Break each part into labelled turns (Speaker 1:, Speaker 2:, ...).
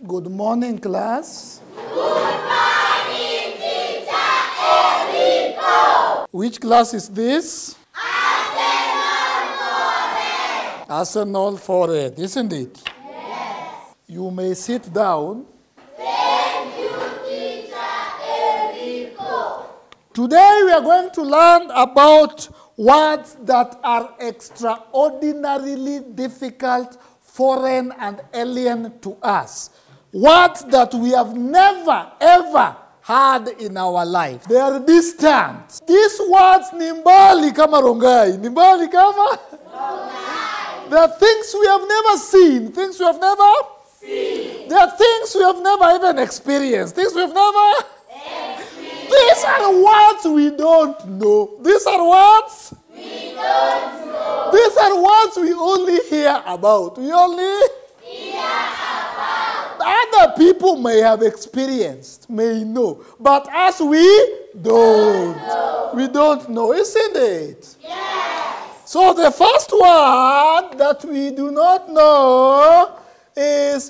Speaker 1: Good morning, class.
Speaker 2: Good morning, teacher Enrico.
Speaker 1: Which class is this?
Speaker 2: Arsenal Forest.
Speaker 1: Arsenal Forest, isn't it?
Speaker 2: Yes.
Speaker 1: You may sit down.
Speaker 2: Thank you, teacher Enrico.
Speaker 1: Today we are going to learn about words that are extraordinarily difficult, foreign and alien to us. Words that we have never ever heard in our life. They are distant. These words ni mbali kama Rongai. Ni mbali kama? Rongai. They are things we have never seen. Things we have never seen. They are things we have never even experienced. Things we have never experienced. These are words we don't know. These are words
Speaker 2: we don't know.
Speaker 1: These are words we only hear about. We only
Speaker 2: hear about.
Speaker 1: Other people may have experienced, may know, but us we don't. We don't know, isn't it?
Speaker 2: Yes.
Speaker 1: So the first word that we do not know is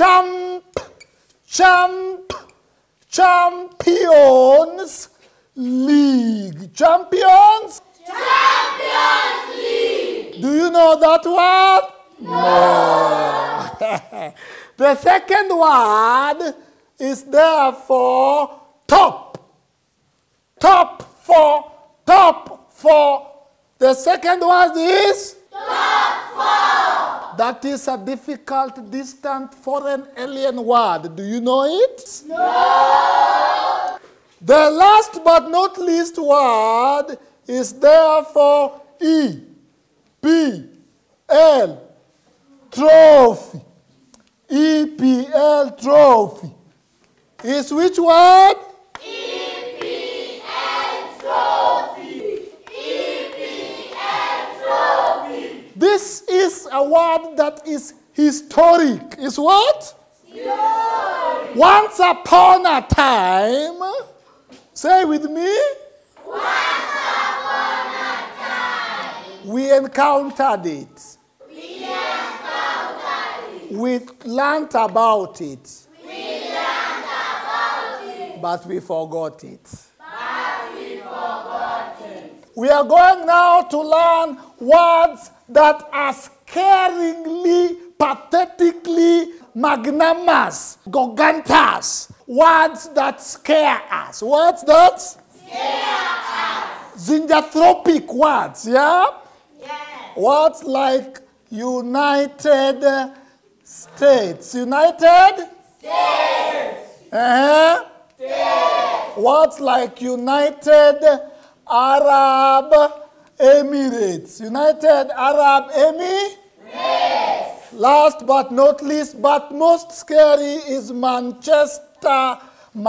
Speaker 1: Champions League. Champions
Speaker 2: League.
Speaker 1: Do you know that word? No. The second word is therefore top. Top for. The second word is
Speaker 2: top for.
Speaker 1: That is a difficult, distant, foreign, alien word. Do you know it?
Speaker 2: No.
Speaker 1: The last but not least word is therefore EPL. Trophy. EPL trophy. Is which word?
Speaker 2: EPL trophy. EPL trophy.
Speaker 1: This is a word that is historic. Is what?
Speaker 2: Historic.
Speaker 1: Once upon a time. Say with me.
Speaker 2: Once upon a time.
Speaker 1: We encountered it. We learned about it. But we forgot it. We are going now to learn words that are scaringly, pathetically magnanimous, gargantuous. Words that scare us. Words that
Speaker 2: scare us.
Speaker 1: Zinjanthropic words, yeah?
Speaker 2: Yes.
Speaker 1: Words like United States. United
Speaker 2: States.
Speaker 1: States. Words like United Arab Emirates. United Arab Emirates. Last but not least, but most scary is Manchester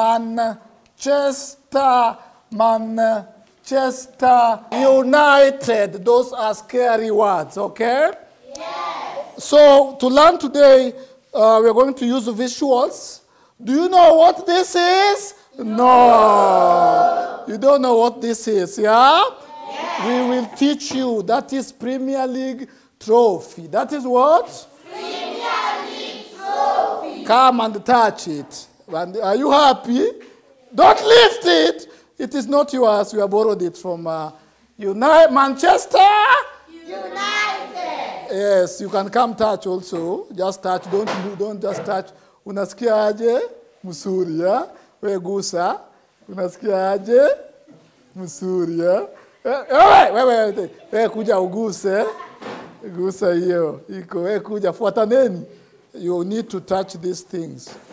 Speaker 1: United. Those are scary words, okay?
Speaker 2: Yes.
Speaker 1: So, to learn today, we're going to use visuals. Do you know what this is? No. You don't know what this is, yeah?
Speaker 2: Yes.
Speaker 1: We will teach you. That is Premier League trophy. That is what?
Speaker 2: Premier League trophy.
Speaker 1: Come and touch it. And are you happy? Don't lift it. It is not yours. We have borrowed it from Manchester
Speaker 2: United.
Speaker 1: Yes, you can come touch also. Just touch. Don't just touch. Unasikia aje? Musuri, ya? We gusa. Unasikia aje? Musuri, ya? We kuja uguse. Gusa hiyo. Iko we kuja fuataneni. You need to touch these things.